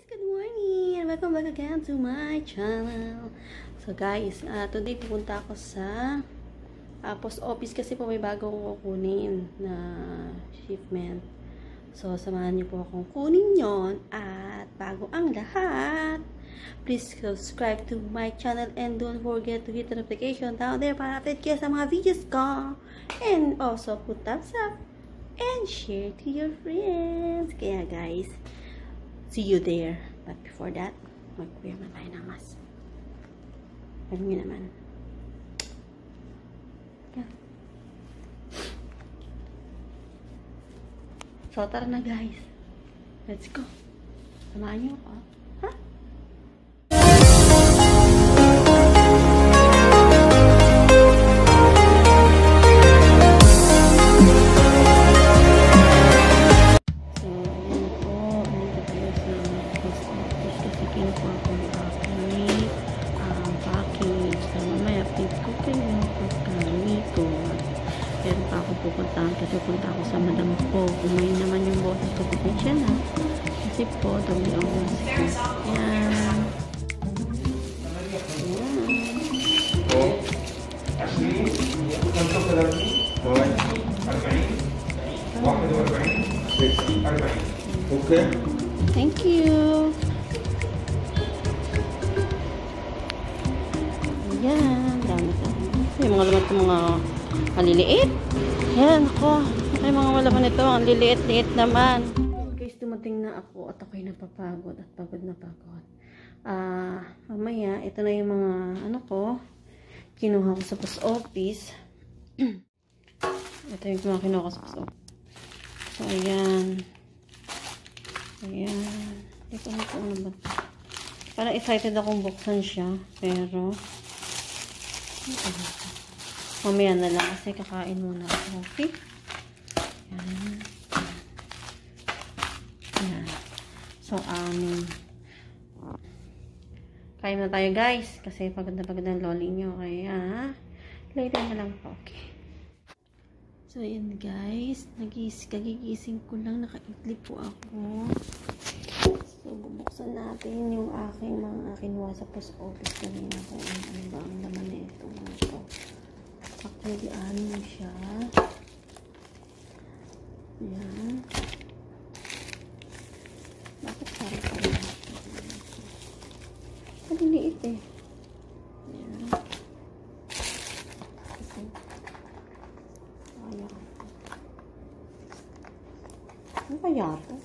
good morning and welcome back again to my channel. So guys, today pupunta ako sa post office kasi po may bagong kukunin na shipment. So samahan niyo po akong kunin yon. At bago ang lahat, please subscribe to my channel and don't forget to hit the notification down there para update kayo sa mga videos ko. And also put thumbs up and share to your friends. Kaya guys, see you there. But before that, mag-wear na tayo ng mask. Alam niyo naman. Yeah. So, tara na guys. Let's go. Samahan niyo ako. Ha? Pupuntahan kasi punta ako sa madam ko. Kumain naman yung boses ko. Pasensya na. Kasi po, dami ang boses ko. Yan. Okay. Thank you. Yan. Dami ka. Yung mga laman itong mga maliliit. Yan, ako. Ay, mga malaman nito. Ang liliit-liit naman. Guys, dumating na ako at ako'y napapagod at pagod na pagod. Mamaya, ito na yung mga, ko, kinuha ko sa post office. Ito yung mga kinuha ko sa post office. So, ayan. Ayan. Hindi ko na ano ba. Parang excited akong buksan siya. Pero, mamaya na lang kasi kakain muna ako. Okay? Yan. Yan. So, kain na tayo guys. Kasi pagod na pagod ang loli nyo. Kaya, later na lang po. Okay. So, yan guys. Kagigising ko lang. Naka-idlip po ako. So, bubuksan natin yung aking mga kinuha sa post office kanina kung ano ba ang laman na ito. Actually, ano siya. Ayan. Bakit parang parang maliliit eh. Ayan. Ayan. Ano kaya ito?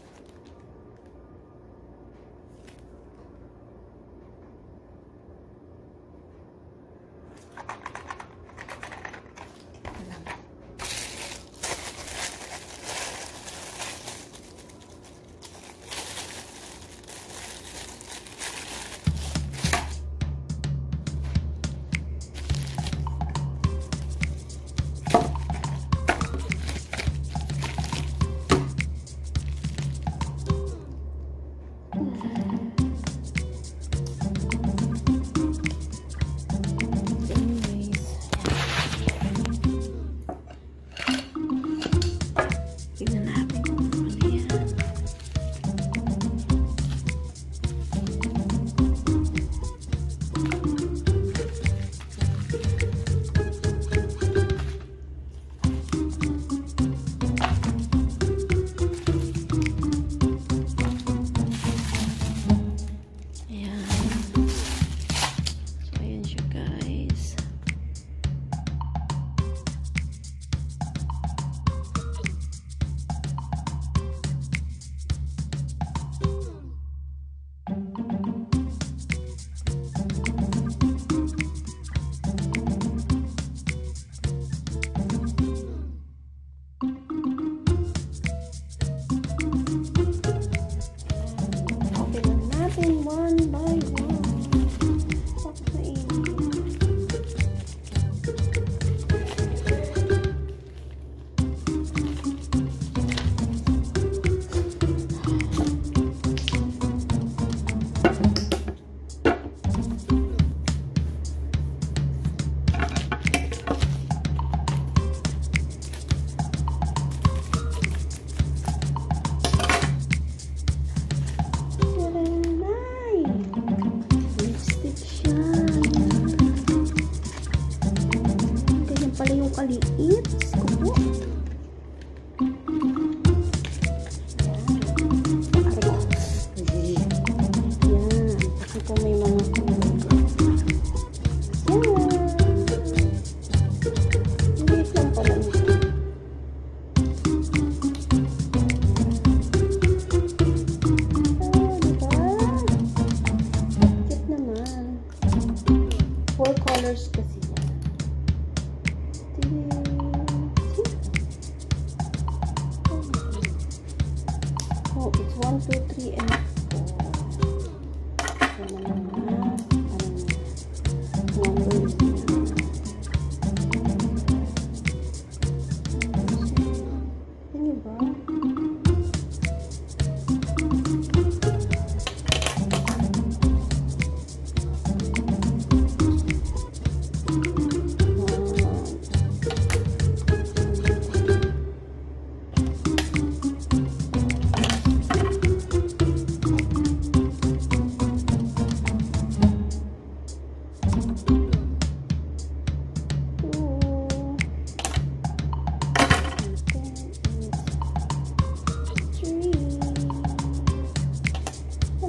One by one. Tapos na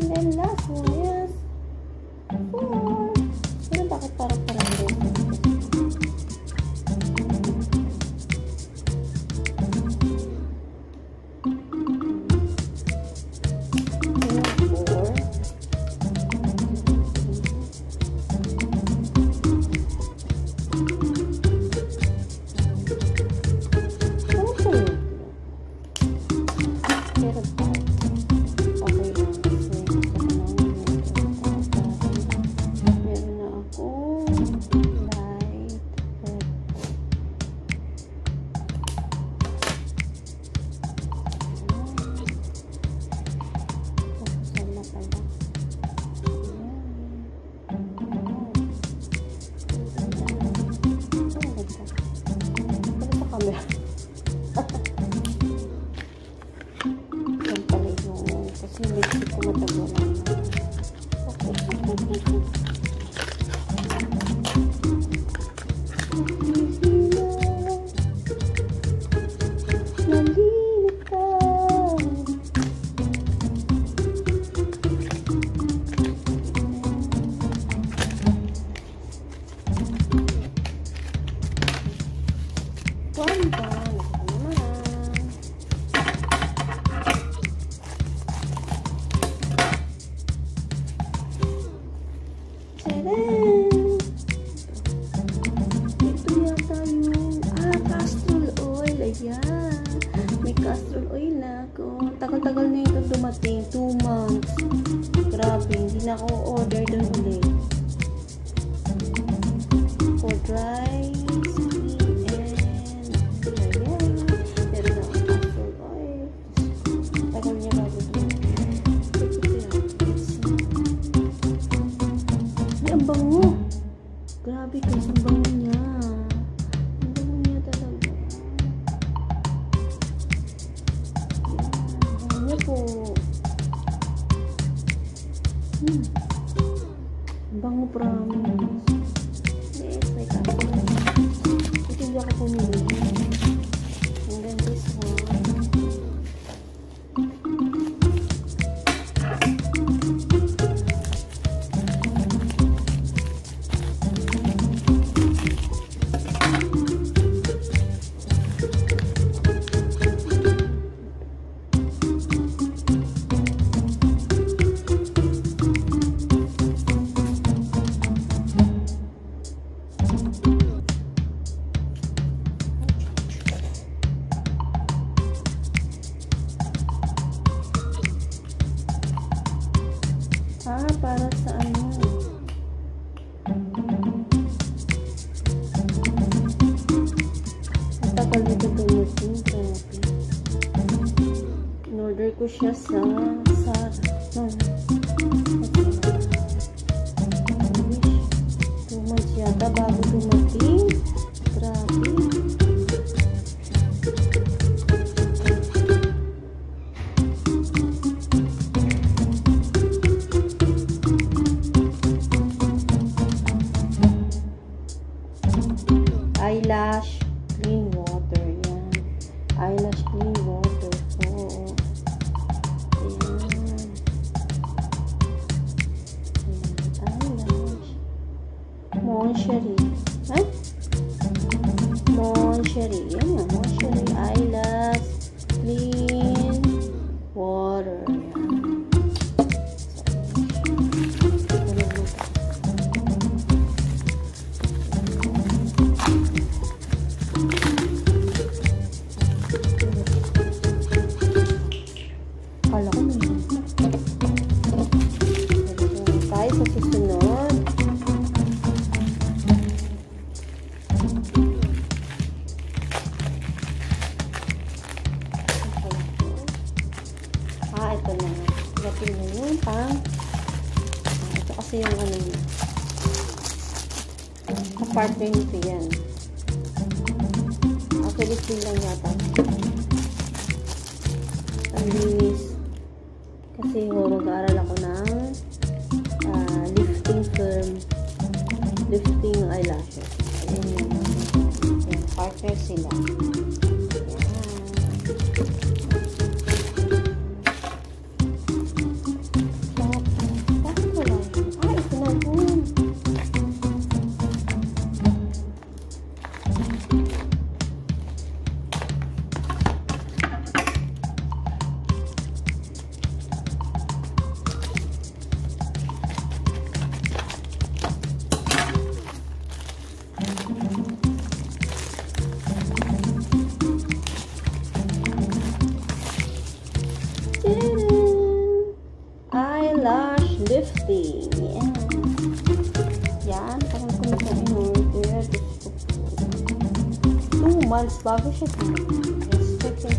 And then last one is 4. Pero bakit parang castor oil na ako. Tagal-tagal na ito dumating. 2 months. Grabe. Hindi na ako order doon ulit. For dry skin and ayan. Pero na ako castor oil. Tagal niya bago dumating. Ay, ang bango. Grabe guys, ang bango niya. Bango promise. Yes, may kaso. Ito hindi ako pumili. And then this one. Para sa ano? Tagal dito dumating. In-order ko siya sa Zara. 2 months yata bago dumating. Grabe. Eyelash clean water. Yan. Eyelash clean water. Oo. Ayan. Eyelash. Moncherie. Ha? Moncherie. Yan nga. Moncherie. Eyelash clean water. Yan. Ito na. Gapin na yun. Ito kasi yung ano niya. Partner nito yan. Actually, clean lang yata. Ang linis. Kasi mag-aaral ako ng lifting eyelashes. Ayan yun. Ayan, partner sila. eyelash lifting. Yan. Yan. Parang kung ito in-order. 2 months bago siya. Expecting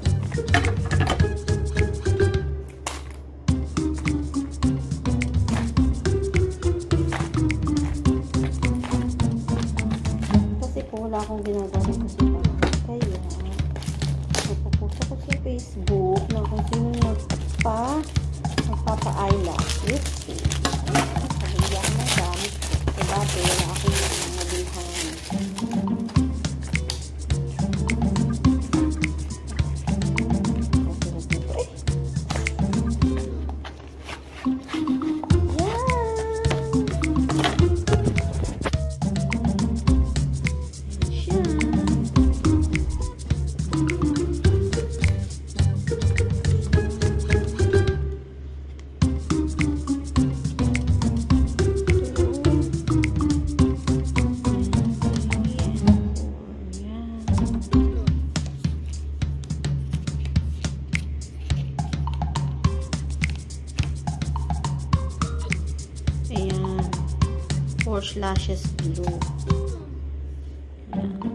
kasi po wala akong ginagawa kasi kaya napupunta ko sa Facebook na kung sino nagpapa-eyelash lifting. Sabi niya ako ng gamit. So, dati wala akong nabilhan. Ayan. Porch Lashes Blue. Ayan.